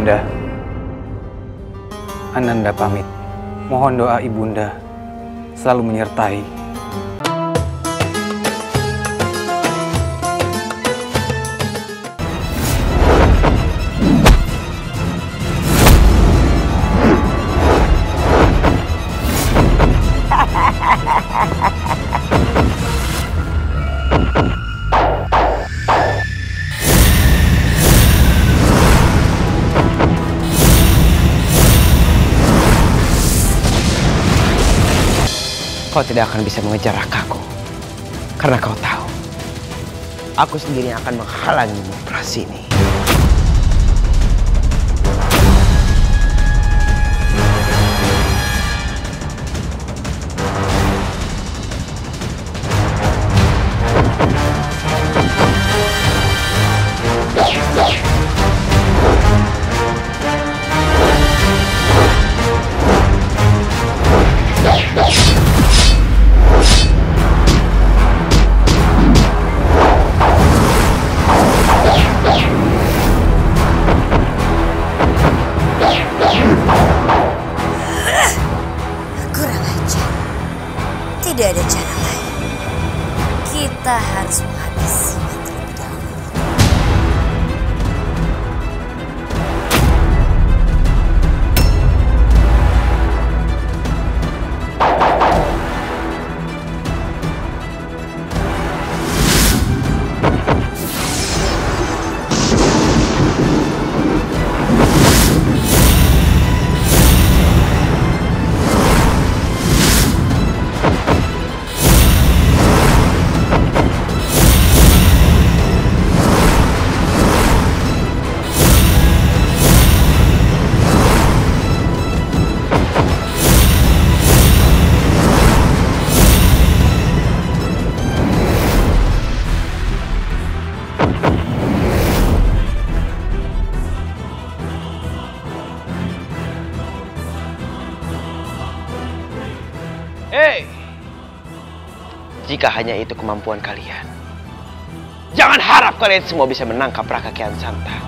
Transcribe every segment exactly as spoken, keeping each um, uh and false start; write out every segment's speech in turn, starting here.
Ibunda, Ananda pamit. Mohon doa Ibunda selalu menyertai. Kau tidak akan bisa mengejar Rakaku, karena kau tahu, aku sendiri yang akan menghalangimu operasi ini. Tidak ada cara lain. Kita harus menghabisinya terlebih dahulu. Hei, jika hanya itu kemampuan kalian, jangan harap kalian semua bisa menangkap Raka Kian Santang.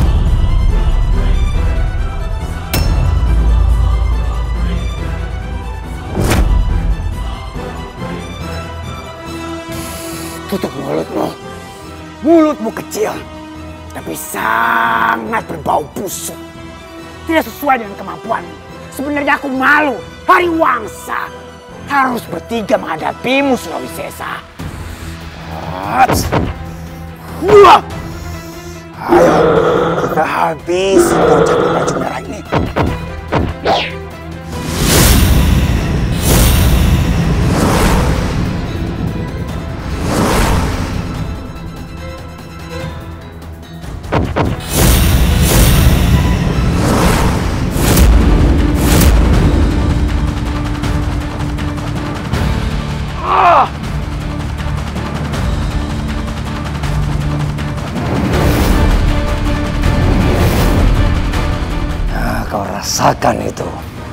Tutup mulutmu. Mulutmu kecil, tapi sangat berbau busuk. Tidak sesuai dengan kemampuanmu. Sebenarnya aku malu, Hariwangsa. Harus bertiga menghadapimu, Surawi Sesa. Ayo, kita habisi bocah berbaju merah ini. Kau rasakan itu.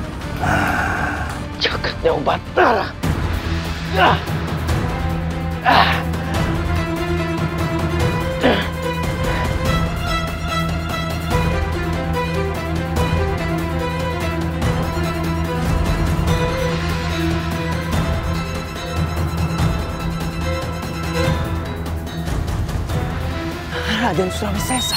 Jagatnya Batara. Ah. Ah. Raden Surawi Sesa.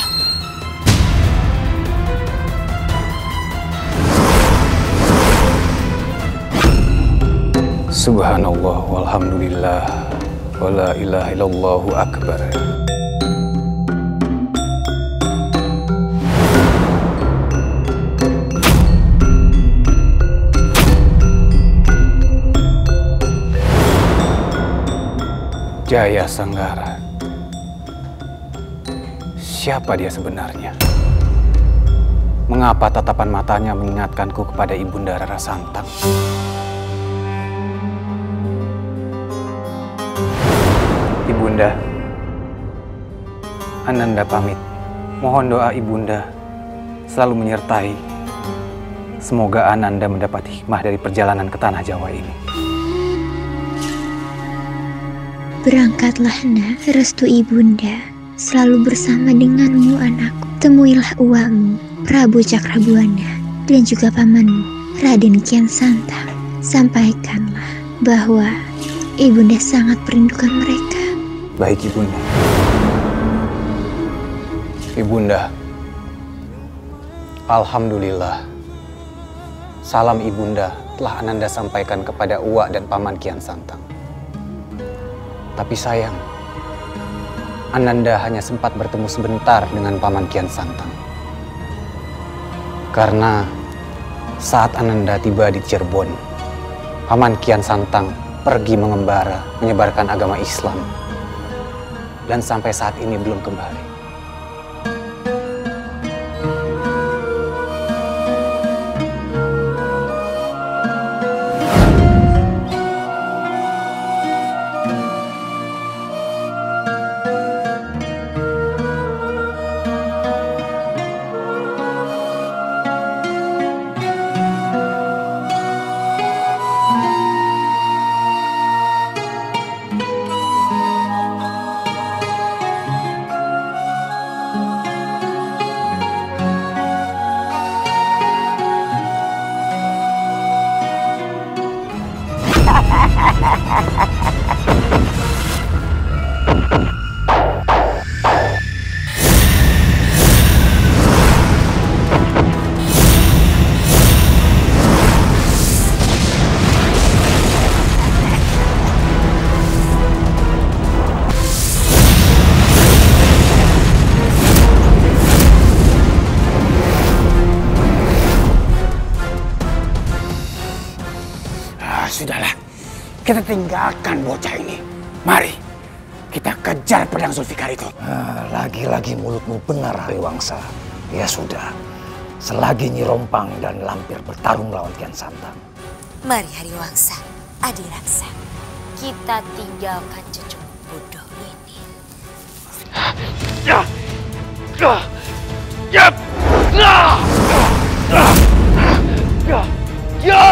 Subhanallah walhamdulillah wala ilaha illallahu akbar. Jaya Sanggara. Siapa dia sebenarnya? Mengapa tatapan matanya mengingatkanku kepada Ibunda Rara Santang? Ibunda, Ananda pamit. Mohon doa Ibunda selalu menyertai. Semoga Ananda mendapat hikmah dari perjalanan ke tanah Jawa ini. Berangkatlah nak, restu Ibunda selalu bersama denganmu anakku. Temuilah uakmu Prabu Cakrabuana dan juga pamanmu Raden Kian Santang, sampaikanlah bahwa ibunda sangat merindukan mereka. Baik ibunda. Ibunda, alhamdulillah, salam ibunda telah Ananda sampaikan kepada Uwak dan Paman Kian Santang. Tapi sayang, Ananda hanya sempat bertemu sebentar dengan Paman Kian Santang. Karena saat Ananda tiba di Cirebon, Paman Kian Santang pergi mengembara menyebarkan agama Islam. Dan sampai saat ini belum kembali. Sudahlah, kita tinggalkan bocah ini. Mari, kita kejar pedang Zulfikar itu. Lagi-lagi mulutmu benar, Hariwangsa. Ya sudah, selagi Nyi Rompang dan Lampir bertarung melawan Kian Santang. Mari Hariwangsa, Adiraksa, kita tinggalkan cucu bodoh ini. Ya, ya, ya, ya, ya, ya.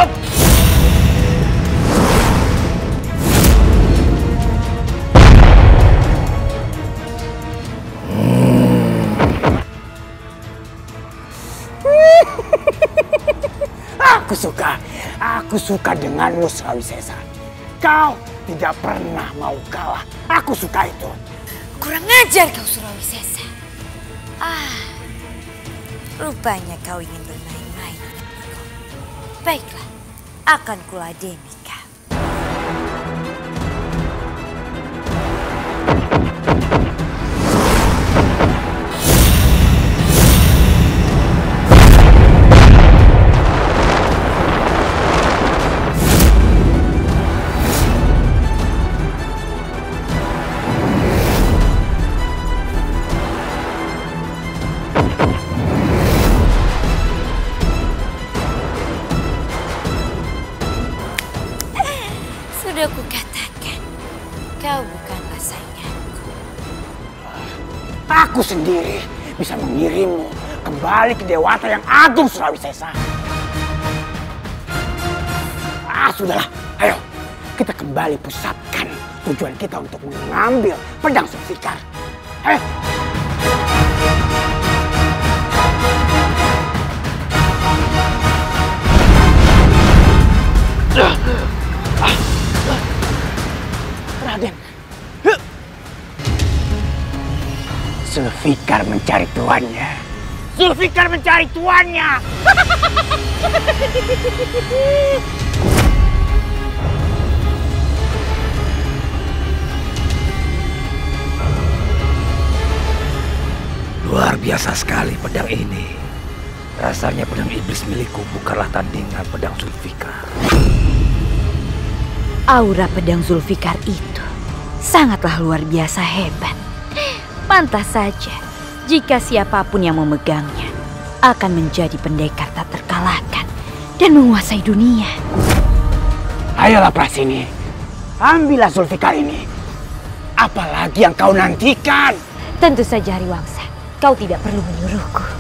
Aku suka, aku suka denganmu Surawisesa. Kau tidak pernah mau kalah. Aku suka itu. Kurang ajar kau Surawisesa. Ah, rupanya kau ingin bermain-main denganku. Baiklah, akan kuladeni kau. Sudah kukatakan, kau bukanlah sainganku. Aku sendiri bisa mengirimmu kembali ke Dewata yang Agung Surawisesa. Ah, sudahlah. Ayo, kita kembali pusatkan tujuan kita untuk mengambil pedang Zulfikar. Eh. Raden, Zulfikar mencari tuannya. Zulfikar mencari tuannya. Luar biasa sekali pedang ini. Rasanya pedang iblis milikku bukanlah tandingan pedang Zulfikar. Aura pedang Zulfikar itu sangatlah luar biasa hebat. Pantas saja jika siapapun yang memegangnya akan menjadi pendekar tak terkalahkan dan menguasai dunia. Ayolah Prasini, ambillah Zulfikar ini. Apalagi yang kau nantikan? Tentu saja Hariwangsa, kau tidak perlu menyuruhku.